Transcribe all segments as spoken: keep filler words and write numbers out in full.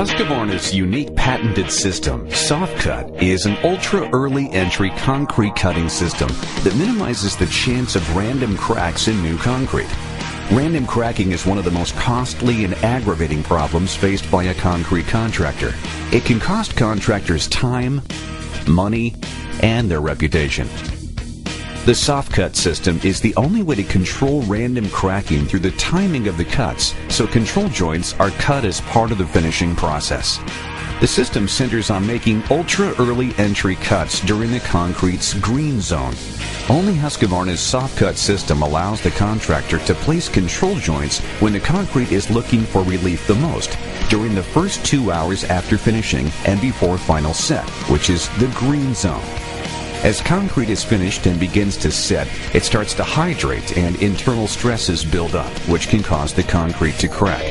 Husqvarna's unique patented system, SoftCut, is an ultra-early entry concrete cutting system that minimizes the chance of random cracks in new concrete. Random cracking is one of the most costly and aggravating problems faced by a concrete contractor. It can cost contractors time, money, and their reputation. The SoftCut system is the only way to control random cracking through the timing of the cuts, so control joints are cut as part of the finishing process. The system centers on making ultra-early entry cuts during the concrete's green zone. Only Husqvarna's SoftCut system allows the contractor to place control joints when the concrete is looking for relief the most, during the first two hours after finishing and before final set, which is the green zone. As concrete is finished and begins to set, it starts to hydrate and internal stresses build up, which can cause the concrete to crack.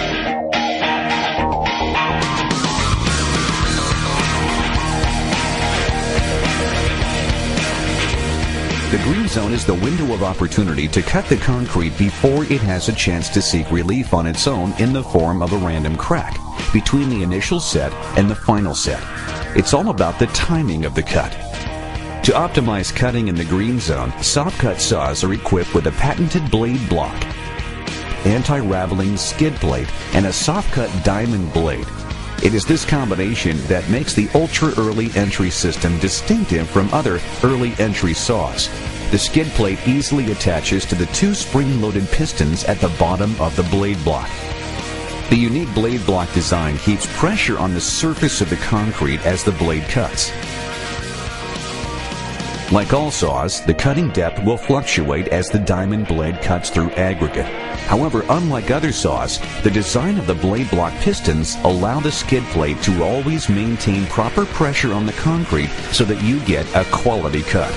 The green zone is the window of opportunity to cut the concrete before it has a chance to seek relief on its own in the form of a random crack between the initial set and the final set. It's all about the timing of the cut. To optimize cutting in the green zone, SoftCut saws are equipped with a patented blade block, anti-raveling skid plate, and a SoftCut diamond blade. It is this combination that makes the ultra-early entry system distinctive from other early entry saws. The skid plate easily attaches to the two spring-loaded pistons at the bottom of the blade block. The unique blade block design keeps pressure on the surface of the concrete as the blade cuts. Like all saws, the cutting depth will fluctuate as the diamond blade cuts through aggregate. However, unlike other saws, the design of the blade block pistons allow the skid plate to always maintain proper pressure on the concrete so that you get a quality cut.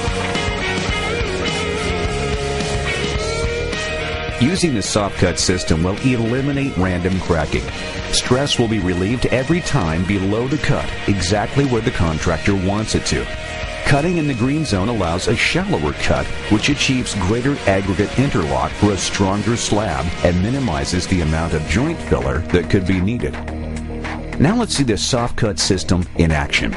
Using the SoftCut system will eliminate random cracking. Stress will be relieved every time below the cut, exactly where the contractor wants it to. Cutting in the green zone allows a shallower cut, which achieves greater aggregate interlock for a stronger slab and minimizes the amount of joint filler that could be needed. Now let's see the SoftCut system in action.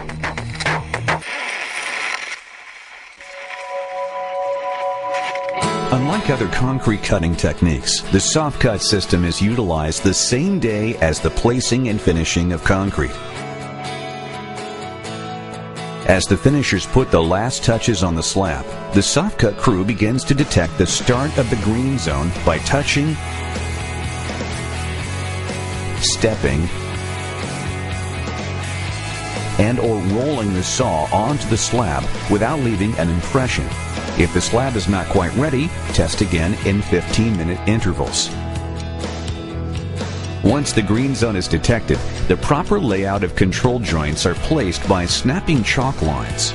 Unlike other concrete cutting techniques, the SoftCut system is utilized the same day as the placing and finishing of concrete. As the finishers put the last touches on the slab, the SoftCut crew begins to detect the start of the green zone by touching, stepping, and or rolling the saw onto the slab without leaving an impression. If the slab is not quite ready, test again in fifteen minute intervals. Once the green zone is detected, the proper layout of control joints are placed by snapping chalk lines.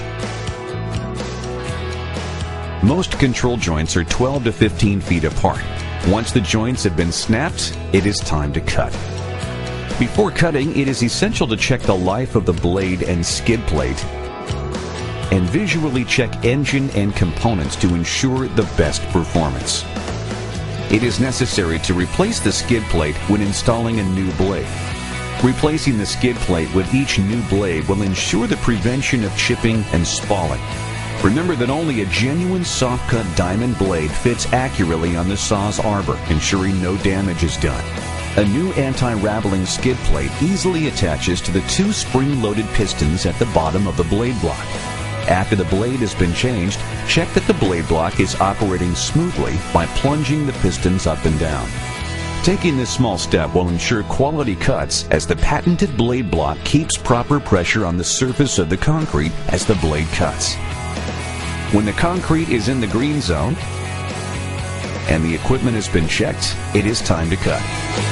Most control joints are twelve to fifteen feet apart. Once the joints have been snapped, it is time to cut. Before cutting, it is essential to check the life of the blade and skid plate and visually check engine and components to ensure the best performance. It is necessary to replace the skid plate when installing a new blade. Replacing the skid plate with each new blade will ensure the prevention of chipping and spalling. Remember that only a genuine SoftCut diamond blade fits accurately on the saw's arbor, ensuring no damage is done. A new anti-raveling skid plate easily attaches to the two spring-loaded pistons at the bottom of the blade block. After the blade has been changed, check that the blade block is operating smoothly by plunging the pistons up and down. Taking this small step will ensure quality cuts as the patented blade block keeps proper pressure on the surface of the concrete as the blade cuts. When the concrete is in the green zone and the equipment has been checked, it is time to cut.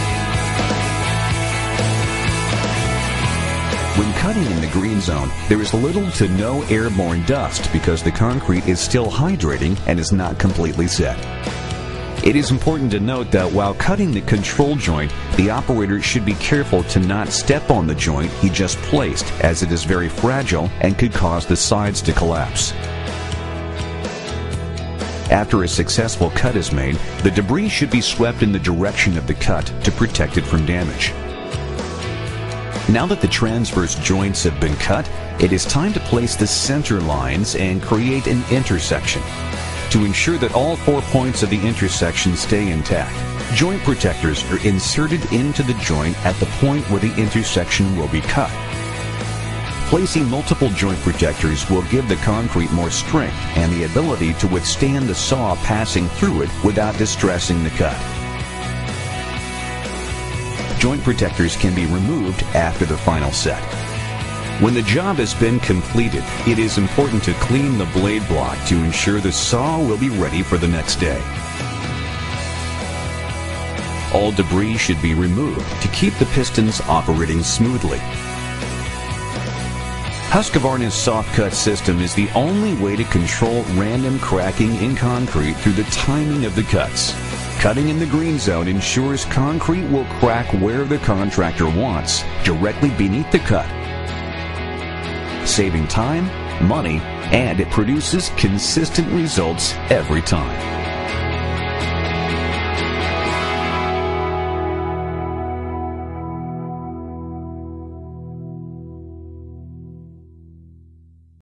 When cutting in the green zone, there is little to no airborne dust because the concrete is still hydrating and is not completely set. It is important to note that while cutting the control joint, the operator should be careful to not step on the joint he just placed, as it is very fragile and could cause the sides to collapse. After a successful cut is made, the debris should be swept in the direction of the cut to protect it from damage. Now that the transverse joints have been cut, it is time to place the center lines and create an intersection. To ensure that all four points of the intersection stay intact, joint protectors are inserted into the joint at the point where the intersection will be cut. Placing multiple joint protectors will give the concrete more strength and the ability to withstand the saw passing through it without distressing the cut. Joint protectors can be removed after the final set. When the job has been completed, it is important to clean the blade block to ensure the saw will be ready for the next day. All debris should be removed to keep the pistons operating smoothly. Husqvarna's soft cut system is the only way to control random cracking in concrete through the timing of the cuts. Cutting in the green zone ensures concrete will crack where the contractor wants, directly beneath the cut, saving time, money, and it produces consistent results every time.